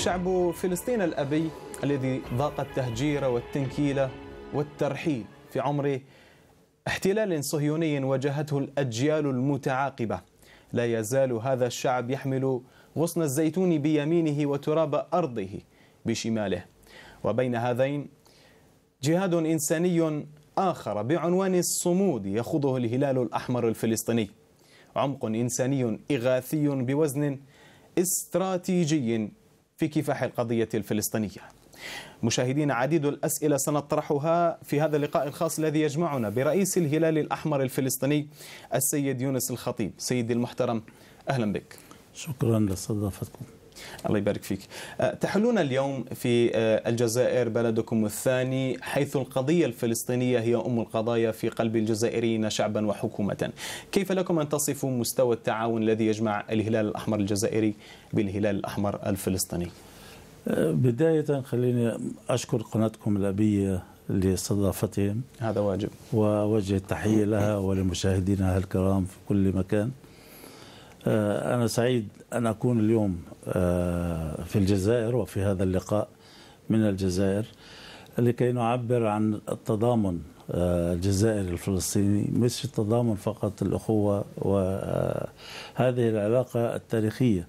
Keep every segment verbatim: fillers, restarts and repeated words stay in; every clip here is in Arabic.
شعب فلسطين الأبي الذي ذاق التهجير والتنكيل والترحيل في عمر احتلال صهيوني واجهته الأجيال المتعاقبة، لا يزال هذا الشعب يحمل غصن الزيتون بيمينه وتراب أرضه بشماله. وبين هذين جهاد إنساني آخر بعنوان الصمود يخوضه الهلال الأحمر الفلسطيني، عمق إنساني إغاثي بوزن استراتيجي في كفاح القضية الفلسطينية. مشاهدين، عديد الأسئلة سنطرحها في هذا اللقاء الخاص الذي يجمعنا برئيس الهلال الأحمر الفلسطيني السيد يونس الخطيب. سيدي المحترم، أهلا بك. شكرا لاستضافتكم. الله يبارك فيك. تحلون اليوم في الجزائر بلدكم الثاني، حيث القضية الفلسطينية هي أم القضايا في قلب الجزائريين شعبا وحكومة. كيف لكم أن تصفوا مستوى التعاون الذي يجمع الهلال الأحمر الجزائري بالهلال الأحمر الفلسطيني؟ بداية خليني أشكر قناتكم الأبية لاستضافتهم، هذا واجب، ووجه التحية لها ولمشاهدينها الكرام في كل مكان. أنا سعيد أن أكون اليوم في الجزائر وفي هذا اللقاء من الجزائر لكي نعبر عن التضامن الجزائري الفلسطيني، مش التضامن فقط، الأخوة وهذه العلاقة التاريخية،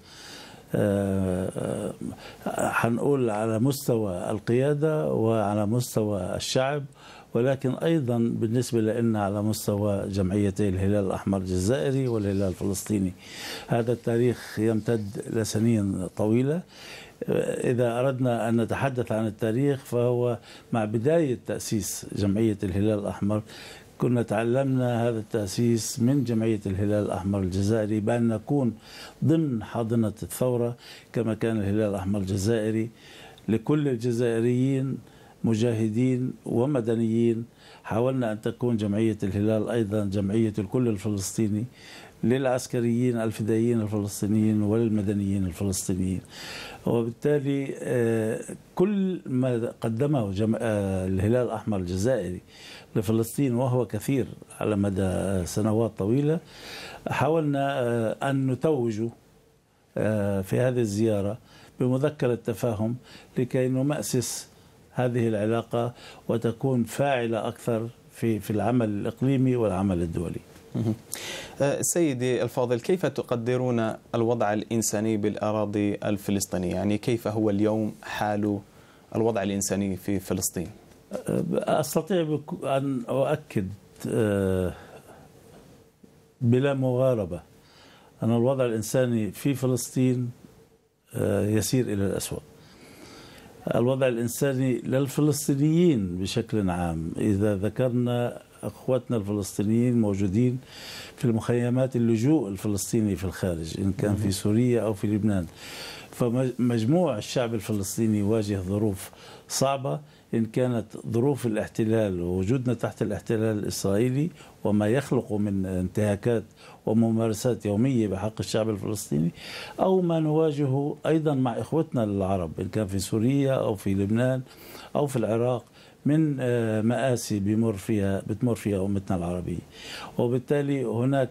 حنقول على مستوى القيادة وعلى مستوى الشعب، ولكن أيضا بالنسبة لنا على مستوى جمعيتي الهلال الأحمر الجزائري والهلال الفلسطيني. هذا التاريخ يمتد لسنين طويلة. إذا أردنا أن نتحدث عن التاريخ فهو مع بداية تأسيس جمعية الهلال الأحمر كنا تعلمنا هذا التأسيس من جمعية الهلال الأحمر الجزائري بأن نكون ضمن حاضنة الثورة كما كان الهلال الأحمر الجزائري لكل الجزائريين مجاهدين ومدنيين. حاولنا أن تكون جمعية الهلال أيضا جمعية الكل الفلسطيني للعسكريين الفدائيين الفلسطينيين وللمدنيين الفلسطينيين. وبالتالي كل ما قدمه الهلال الأحمر الجزائري لفلسطين وهو كثير على مدى سنوات طويلة حاولنا أن نتوجه في هذه الزيارة بمذكرة تفاهم لكي نمأسس هذه العلاقة وتكون فاعلة أكثر في في العمل الإقليمي والعمل الدولي. سيدي الفاضل، كيف تقدرون الوضع الإنساني بالأراضي الفلسطينية؟ يعني كيف هو اليوم حال الوضع الإنساني في فلسطين؟ أستطيع أن أؤكد بلا مغاربة أن الوضع الإنساني في فلسطين يسير إلى الأسوأ. الوضع الإنساني للفلسطينيين بشكل عام، إذا ذكرنا أخواتنا الفلسطينيين موجودين في المخيمات اللجوء الفلسطيني في الخارج إن كان في سوريا أو في لبنان، فمجموع الشعب الفلسطيني يواجه ظروف صعبة، إن كانت ظروف الاحتلال ووجودنا تحت الاحتلال الإسرائيلي وما يخلق من انتهاكات وممارسات يومية بحق الشعب الفلسطيني، أو ما نواجهه أيضا مع إخوتنا العرب إن كان في سوريا أو في لبنان أو في العراق من مآسي بمر فيها بتمر فيها أمتنا العربية. وبالتالي هناك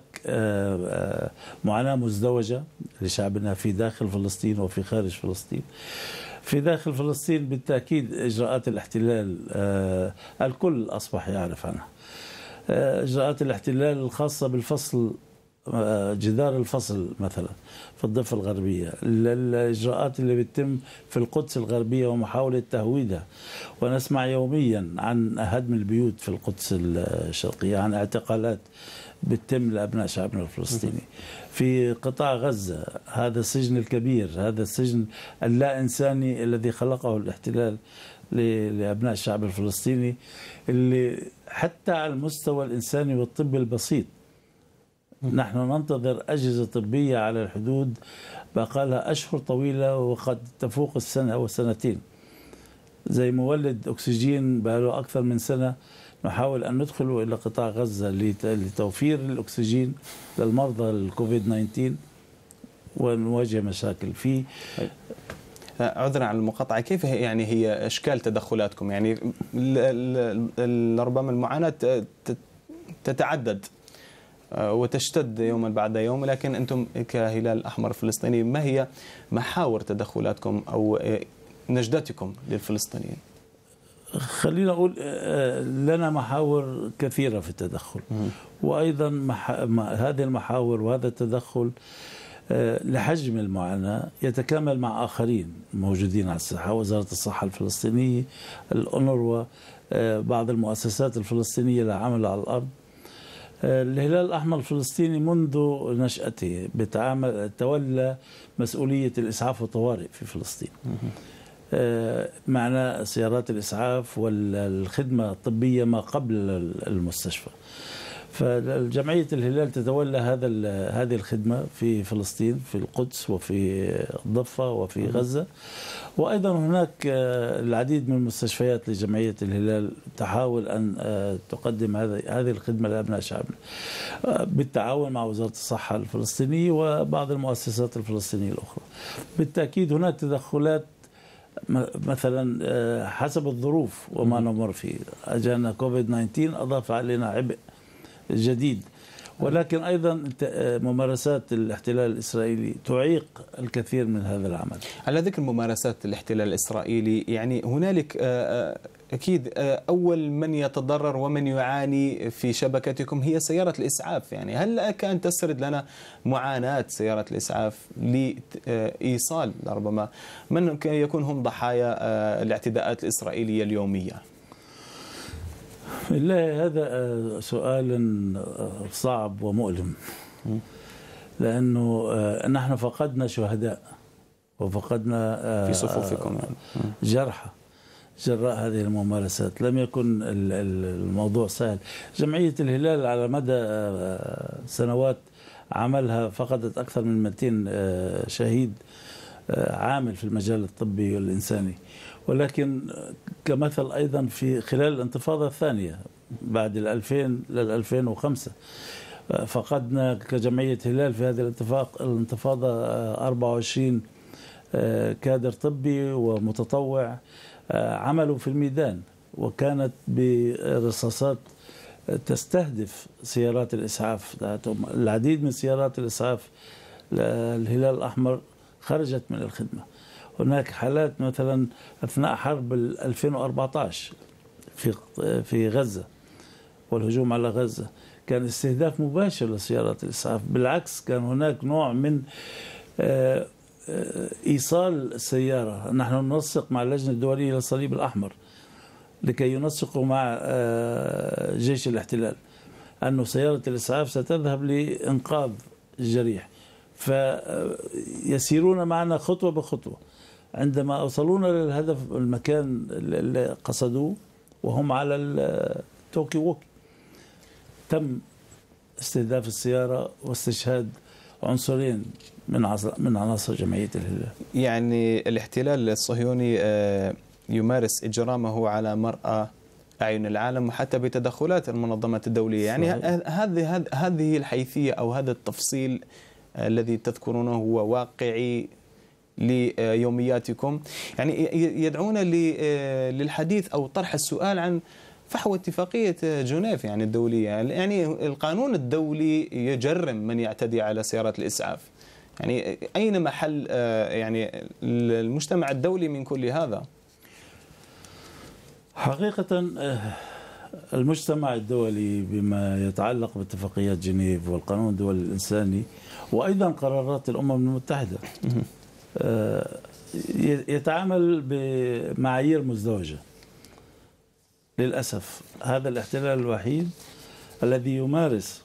معاناة مزدوجة لشعبنا في داخل فلسطين وفي خارج فلسطين. في داخل فلسطين بالتأكيد إجراءات الاحتلال الكل أصبح يعرف عنها. إجراءات الاحتلال الخاصة بالفصل، جدار الفصل مثلا في الضفة الغربية، الإجراءات اللي بتتم في القدس الغربية ومحاولة تهويدها، ونسمع يوميا عن هدم البيوت في القدس الشرقية، عن اعتقالات بتتم لأبناء شعبنا الفلسطيني. في قطاع غزة هذا السجن الكبير، هذا السجن اللا إنساني الذي خلقه الاحتلال لأبناء الشعب الفلسطيني، اللي حتى على المستوى الإنساني والطبي البسيط نحن ننتظر أجهزة طبية على الحدود بقالها أشهر طويلة وقد تفوق السنة أو سنتين، زي مولد أكسجين بقاله أكثر من سنة نحاول أن ندخله إلى قطاع غزة لتوفير الأكسجين للمرضى الكوفيد تسعة عشر ونواجه مشاكل فيه. عذرا على المقاطعة، كيف يعني هي أشكال تدخلاتكم؟ يعني ربما المعاناة تتعدد، وتشتد يوما بعد يوم، لكن أنتم كهلال الأحمر الفلسطيني ما هي محاور تدخلاتكم أو نجدتكم للفلسطينيين؟ خلينا أقول لنا محاور كثيرة في التدخل، وأيضا مح... هذه المحاور وهذا التدخل لحجم المعاناة يتكامل مع آخرين موجودين على الساحة، وزارة الصحة الفلسطينية، الأونروا، بعض المؤسسات الفلسطينية للعمل على الأرض. الهلال الأحمر الفلسطيني منذ نشأته بتعامل تولى مسؤولية الإسعاف والطوارئ في فلسطين، معنى سيارات الإسعاف والخدمة الطبية ما قبل المستشفى. فالجمعية الهلال تتولى هذا هذه الخدمة في فلسطين، في القدس وفي الضفة وفي غزة، وأيضا هناك العديد من المستشفيات لجمعية الهلال تحاول أن تقدم هذه الخدمة لأبناء شعبنا بالتعاون مع وزارة الصحة الفلسطينية وبعض المؤسسات الفلسطينية الأخرى. بالتأكيد هناك تدخلات مثلا حسب الظروف وما نمر فيه. أجانا كوفيد تسعة عشر أضاف علينا عبء جديد، ولكن أيضا ممارسات الاحتلال الإسرائيلي تعيق الكثير من هذا العمل. على ذكر ممارسات الاحتلال الإسرائيلي، يعني هنالك أكيد أول من يتضرر ومن يعاني في شبكتكم هي سيارة الإسعاف. يعني هل لك أن تسرد لنا معاناة سيارة الإسعاف لإيصال ربما من يكون هم ضحايا الاعتداءات الإسرائيلية اليومية؟ لا، هذا سؤال صعب ومؤلم، لأنه نحن فقدنا شهداء وفقدنا في صفوفكم جرحى جراء هذه الممارسات. لم يكن الموضوع سهل. جمعية الهلال على مدى سنوات عملها فقدت أكثر من مئتين شهيد عامل في المجال الطبي والإنساني، ولكن كمثل أيضا في خلال الانتفاضة الثانية بعد الألفين للألفين وخمسة فقدنا كجمعية هلال في هذه الانتفاضة أربعة وعشرين كادر طبي ومتطوع عملوا في الميدان، وكانت برصاصات تستهدف سيارات الإسعاف. العديد من سيارات الإسعاف الهلال الأحمر خرجت من الخدمة. هناك حالات مثلا أثناء حرب ألفين وأربعة عشر في في غزة والهجوم على غزة كان استهداف مباشر لسيارات الإسعاف. بالعكس، كان هناك نوع من إيصال السيارة. نحن ننسق مع اللجنة الدولية للصليب الأحمر لكي ينسقوا مع جيش الاحتلال أنه سيارة الإسعاف ستذهب لإنقاذ الجريح، فيسيرون معنا خطوة بخطوة. عندما أوصلونا للهدف المكان اللي قصدوه وهم على التوكي ووكي، تم استهداف السيارة واستشهاد عنصرين من من عناصر جمعية الهلال. يعني الاحتلال الصهيوني يمارس إجرامه على مرأى أعين العالم وحتى بتدخلات المنظمات الدولية. يعني هذه هذه الحيثية أو هذا التفصيل الذي تذكرونه هو واقعي ليومياتكم، يعني يدعونا للحديث أو طرح السؤال عن فحوى اتفاقية جنيف يعني الدولية. يعني القانون الدولي يجرم من يعتدي على سيارات الإسعاف. يعني أين محل يعني المجتمع الدولي من كل هذا؟ حقيقة المجتمع الدولي بما يتعلق باتفاقيات جنيف والقانون الدولي الإنساني وأيضا قرارات الأمم المتحدة يتعامل بمعايير مزدوجة. للأسف هذا الاحتلال الوحيد الذي يمارس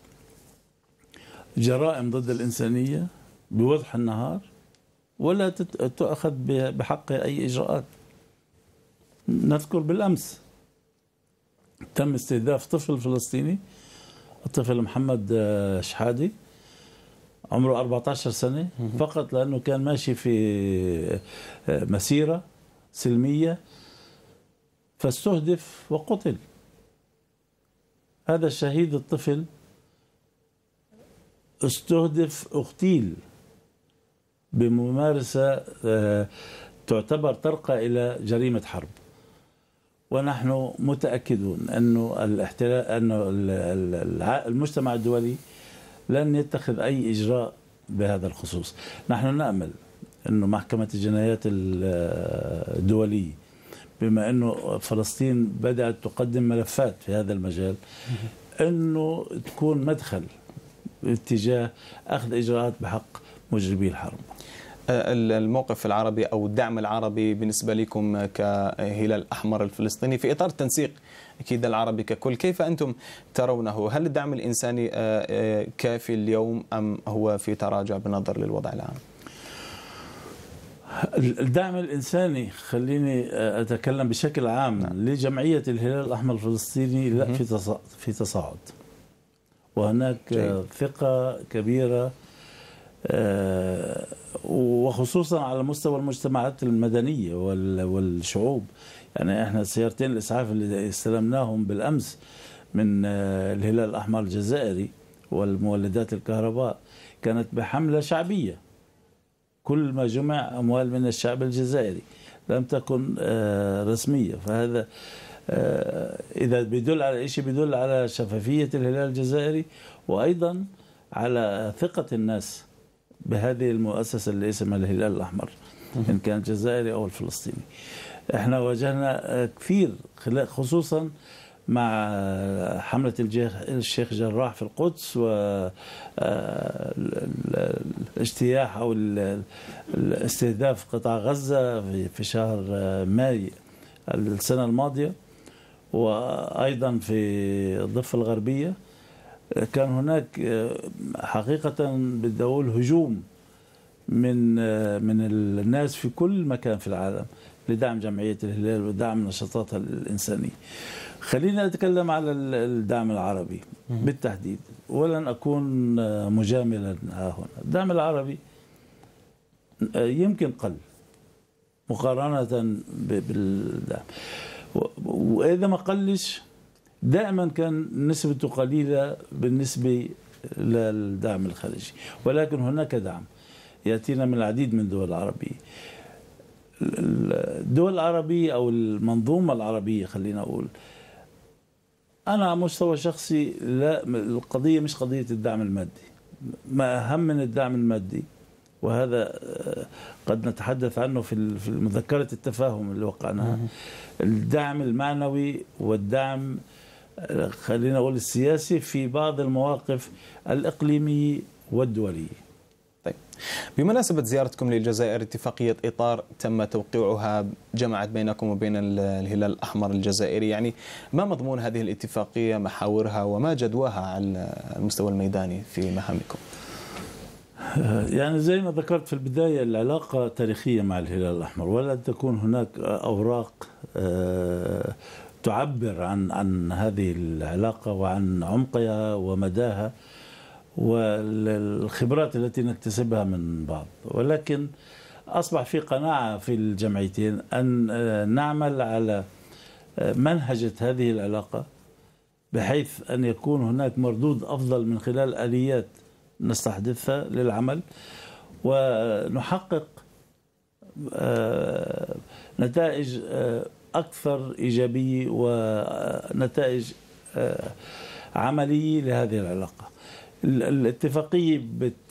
جرائم ضد الإنسانية بوضح النهار ولا تؤخذ بحقه أي إجراءات. نذكر بالأمس تم استهداف طفل فلسطيني، الطفل محمد شحادي عمره أربعة عشر سنة، فقط لأنه كان ماشي في مسيرة سلمية فاستهدف وقتل. هذا الشهيد الطفل استهدف اغتيل بممارسة تعتبر ترقى إلى جريمة حرب. ونحن متأكدون أنه الاحتلال أنه المجتمع الدولي لن يتخذ أي إجراء بهذا الخصوص. نحن نأمل أنه محكمة الجنايات الدولية بما أنه فلسطين بدأت تقدم ملفات في هذا المجال أنه تكون مدخل باتجاه أخذ إجراءات بحق مجرمي الحرب. الموقف العربي أو الدعم العربي بالنسبة لكم كهلال الأحمر الفلسطيني في إطار التنسيق أكيد العربي ككل، كيف أنتم ترونه؟ هل الدعم الإنساني كافي اليوم أم هو في تراجع بالنظر للوضع العام؟ الدعم الإنساني، خليني أتكلم بشكل عام، نعم. لجمعية الهلال الأحمر الفلسطيني لا في في تصاعد، وهناك جيد. ثقة كبيرة وخصوصا على مستوى المجتمعات المدنية والشعوب. يعني احنا سيارتين الإسعاف اللي استلمناهم بالأمس من الهلال الأحمر الجزائري والمولدات الكهرباء كانت بحملة شعبية، كل ما جمع أموال من الشعب الجزائري، لم تكن رسمية. فهذا إذا بيدل على شيء بيدل على شفافية الهلال الجزائري، وأيضا على ثقة الناس بهذه المؤسسة اللي اسمها الهلال الأحمر إن كان الجزائري أو الفلسطيني. احنا واجهنا كثير خصوصا مع حملة الشيخ جراح في القدس والاجتياح أو الاستهداف قطاع غزة في شهر ماي السنة الماضية، وأيضا في الضفة الغربية كان هناك حقيقة بدي أقول هجوم من من الناس في كل مكان في العالم لدعم جمعية الهلال ودعم نشاطاتها الإنسانية. خلينا نتكلم على الدعم العربي بالتحديد، ولن أكون مجاملا ها هنا. الدعم العربي يمكن قل مقارنة بالدعم، وإذا ما قلش دائما كان نسبته قليلة بالنسبة للدعم الخارجي، ولكن هناك دعم يأتينا من العديد من الدول العربية. الدول العربية أو المنظومة العربية، خلينا أقول أنا على مستوى شخصي لا، القضية مش قضية الدعم المادي، ما أهم من الدعم المادي، وهذا قد نتحدث عنه في مذكرة التفاهم اللي وقعناها. الدعم المعنوي والدعم خلينا نقول السياسي في بعض المواقف الإقليمية والدولية. طيب، بمناسبة زيارتكم للجزائر، اتفاقية إطار تم توقيعها جمعت بينكم وبين الهلال الأحمر الجزائري، يعني ما مضمون هذه الاتفاقية، محاورها وما جدواها على المستوى الميداني في مهامكم؟ يعني زي ما ذكرت في البداية، العلاقة تاريخية مع الهلال الأحمر، ولا تكون هناك أوراق تعبر عن عن هذه العلاقة وعن عمقها ومداها والخبرات التي نكتسبها من بعض. ولكن أصبح في قناعة في الجمعيتين أن نعمل على منهجة هذه العلاقة بحيث أن يكون هناك مردود أفضل من خلال آليات نستحدثها للعمل، ونحقق نتائج أكثر إيجابية ونتائج عملية لهذه العلاقة. الاتفاقية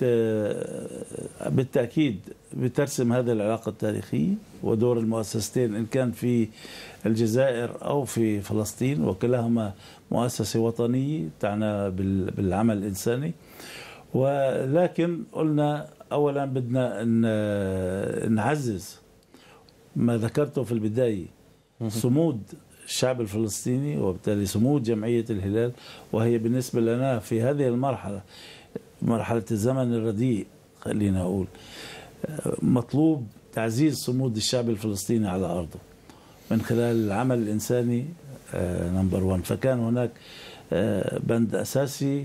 بالتأكيد بترسم هذه العلاقة التاريخية ودور المؤسستين إن كان في الجزائر أو في فلسطين، وكلاهما مؤسسة وطنية تعنى بالعمل الإنساني. ولكن قلنا أولا بدنا نعزز ما ذكرته في البداية، صمود الشعب الفلسطيني وبالتالي صمود جمعية الهلال، وهي بالنسبة لنا في هذه المرحلة، مرحلة الزمن الرديء خلينا أقول، مطلوب تعزيز صمود الشعب الفلسطيني على أرضه من خلال العمل الإنساني نمبر وان. فكان هناك بند أساسي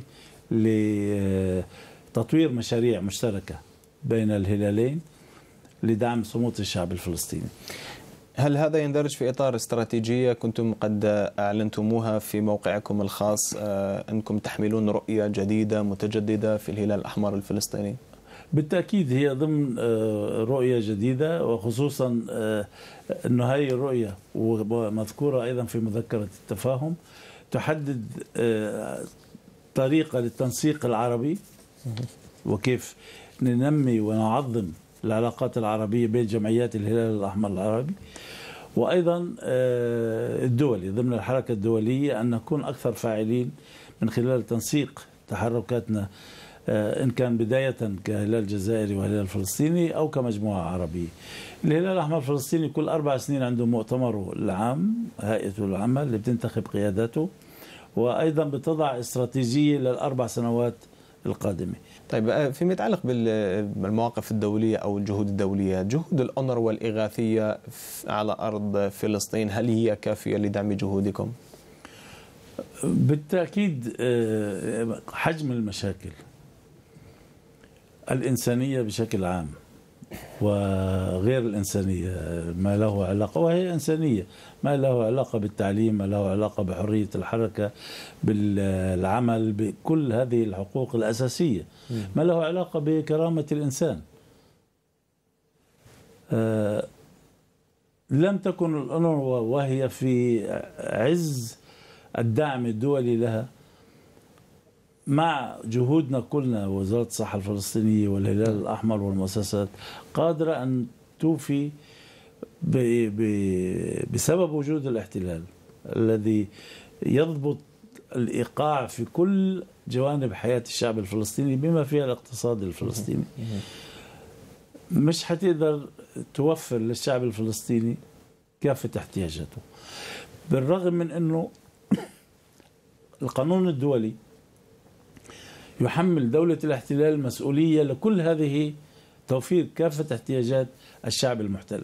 لتطوير مشاريع مشتركة بين الهلالين لدعم صمود الشعب الفلسطيني. هل هذا يندرج في إطار استراتيجية كنتم قد أعلنتموها في موقعكم الخاص، أنكم تحملون رؤية جديدة متجددة في الهلال الأحمر الفلسطيني؟ بالتأكيد هي ضمن رؤية جديدة، وخصوصا أنه هذه الرؤية ومذكورة أيضا في مذكرة التفاهم تحدد طريقة للتنسيق العربي وكيف ننمي ونعظم العلاقات العربية بين جمعيات الهلال الأحمر العربي، وأيضا الدولي ضمن الحركة الدولية أن نكون أكثر فاعلين من خلال تنسيق تحركاتنا، إن كان بداية كهلال جزائري وهلال فلسطيني أو كمجموعة عربية. الهلال الأحمر الفلسطيني كل أربع سنين عنده مؤتمره العام، هيئته العامة اللي بتنتخب قياداته، وأيضا بتضع استراتيجية للأربع سنوات القادمة. طيب، فيما يتعلق بالمواقف الدولية أو الجهود الدولية، جهود الأونروا والإغاثية على أرض فلسطين هل هي كافية لدعم جهودكم؟ بالتأكيد حجم المشاكل الإنسانية بشكل عام وغير الإنسانية ما له علاقة، وهي إنسانية، ما له علاقة بالتعليم، ما له علاقة بحرية الحركة، بالعمل، بكل هذه الحقوق الأساسية، ما له علاقة بكرامة الإنسان. آه لم تكن الأونروا وهي في عز الدعم الدولي لها مع جهودنا كلنا، وزارة الصحة الفلسطينية والهلال الأحمر والمؤسسات، قادرة أن توفي بسبب وجود الاحتلال الذي يضبط الإيقاع في كل جوانب حياة الشعب الفلسطيني بما فيها الاقتصاد الفلسطيني. مش حتقدر توفر للشعب الفلسطيني كافة احتياجاته، بالرغم من أنه القانون الدولي يحمل دولة الاحتلال مسؤولية لكل هذه، توفير كافة احتياجات الشعب المحتل،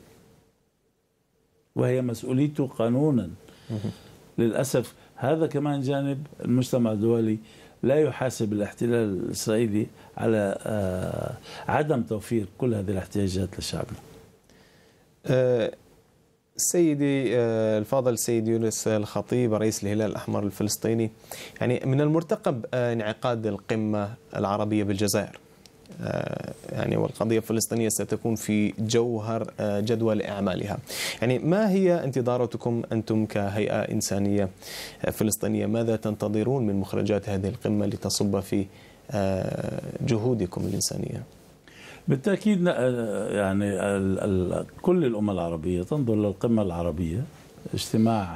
وهي مسؤوليته قانونا. للأسف هذا كمان جانب المجتمع الدولي لا يحاسب الاحتلال الإسرائيلي على عدم توفير كل هذه الاحتياجات لشعبنا. أه سيدي الفاضل سيد يونس الخطيب رئيس الهلال الأحمر الفلسطيني، يعني من المرتقب انعقاد القمة العربية بالجزائر، يعني والقضية الفلسطينية ستكون في جوهر جدول أعمالها. يعني ما هي انتظاراتكم أنتم كهيئة إنسانية فلسطينية؟ ماذا تنتظرون من مخرجات هذه القمة لتصب في جهودكم الإنسانية؟ بالتأكيد يعني ال ال كل الأمة العربية تنظر للقمة العربية، اجتماع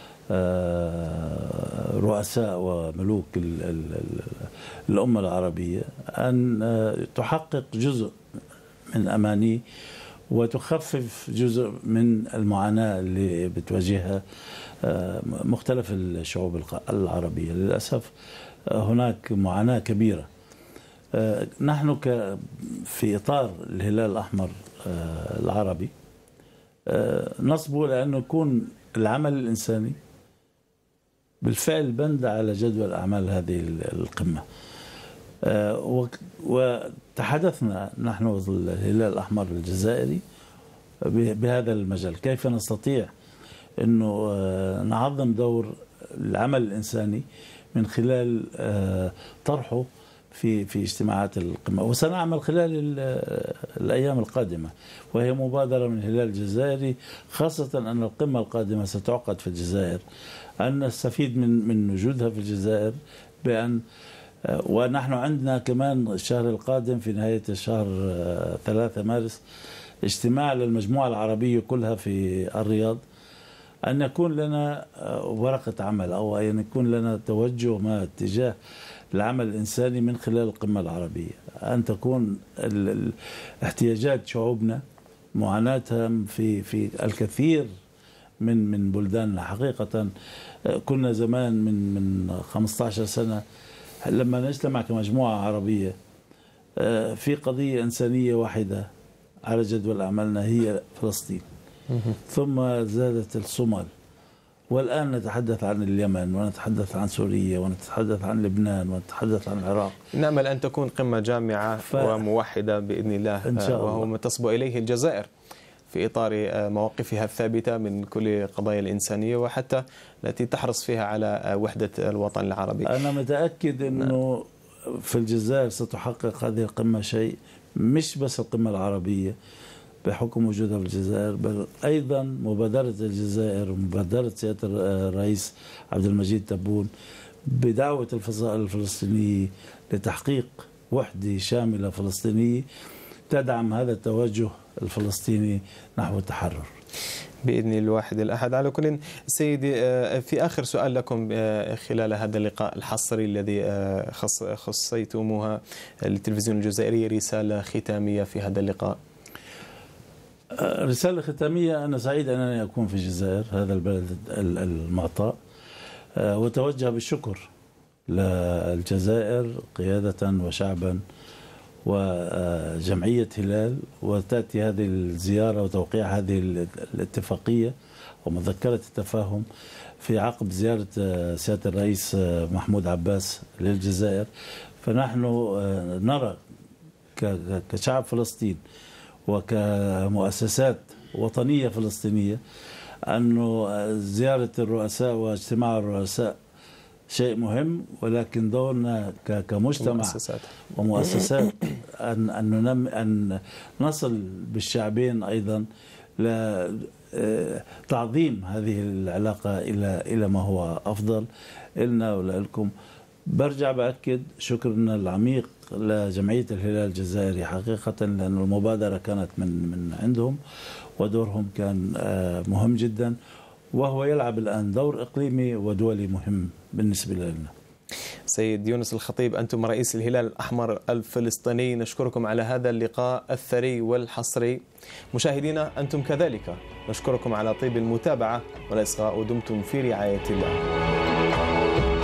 رؤساء وملوك ال ال الأمة العربية، أن تحقق جزء من أماني وتخفف جزء من المعاناة اللي بتواجهها مختلف الشعوب العربية. للأسف هناك معاناة كبيرة. نحن في إطار الهلال الأحمر العربي نصبو لأنه يكون العمل الإنساني بالفعل بند على جدول أعمال هذه القمة. وتحدثنا نحن الهلال الأحمر الجزائري بهذا المجال، كيف نستطيع أنه نعظم دور العمل الإنساني من خلال طرحه في في اجتماعات القمة. وسنعمل خلال الأيام القادمة، وهي مبادرة من الهلال الجزائري، خاصة أن القمة القادمة ستعقد في الجزائر، أن نستفيد من من وجودها في الجزائر بأن ونحن عندنا كمان الشهر القادم في نهاية الشهر ثلاثة مارس اجتماع للمجموعة العربية كلها في الرياض، أن يكون لنا ورقة عمل أو أن يكون لنا توجه ما اتجاه العمل الإنساني من خلال القمة العربية، أن تكون احتياجات شعوبنا، معاناتها في في الكثير من من بلداننا. حقيقة كنا زمان من من خمسة عشر سنة لما نجتمع كمجموعة عربية في قضية إنسانية واحدة على جدول أعمالنا هي فلسطين، ثم زادت الصومال، والآن نتحدث عن اليمن ونتحدث عن سوريا ونتحدث عن لبنان ونتحدث عن العراق. نأمل أن تكون قمة جامعة ف... وموحدة بإذن الله، إن شاء الله. وهو ما تصبو إليه الجزائر في إطار مواقفها الثابتة من كل قضايا الإنسانية، وحتى التي تحرص فيها على وحدة الوطن العربي. أنا متأكد أنه في الجزائر ستحقق هذه القمة شيء، مش بس القمة العربية بحكم وجودها في الجزائر، بل أيضا مبادرة الجزائر ومبادرة سيادة الرئيس عبد المجيد تبون بدعوة الفصائل الفلسطينية لتحقيق وحدة شاملة فلسطينية تدعم هذا التوجه الفلسطيني نحو التحرر بإذن الواحد الأحد. على كل سيدي، في آخر سؤال لكم خلال هذا اللقاء الحصري الذي خص خصيتموها للتلفزيون الجزائري، رسالة ختامية في هذا اللقاء. رسالة ختامية: أنا سعيد أنني أكون في الجزائر، هذا البلد المعطاء، وتوجه بالشكر للجزائر قيادة وشعبا وجمعية هلال، وتأتي هذه الزيارة وتوقيع هذه الاتفاقية ومذكرة التفاهم في عقب زيارة سيادة الرئيس محمود عباس للجزائر. فنحن نرى كشعب فلسطين وكمؤسسات وطنية فلسطينية أنه زيارة الرؤساء واجتماع الرؤساء شيء مهم، ولكن دورنا كمجتمع ومؤسسات, ومؤسسات أن أن ننم أن نصل بالشعبين أيضا لتعظيم هذه العلاقة إلى إلى ما هو أفضل لنا ولكم. برجع بأكد شكرنا العميق لجمعية الهلال الجزائري حقيقة، لأن المبادرة كانت من من عندهم ودورهم كان مهم جدا، وهو يلعب الآن دور إقليمي ودولي مهم بالنسبة لنا. سيد يونس الخطيب، أنتم رئيس الهلال الأحمر الفلسطيني، نشكركم على هذا اللقاء الثري والحصري. مشاهدينا أنتم كذلك نشكركم على طيب المتابعة والإصغاء، ودمتم في رعاية الله.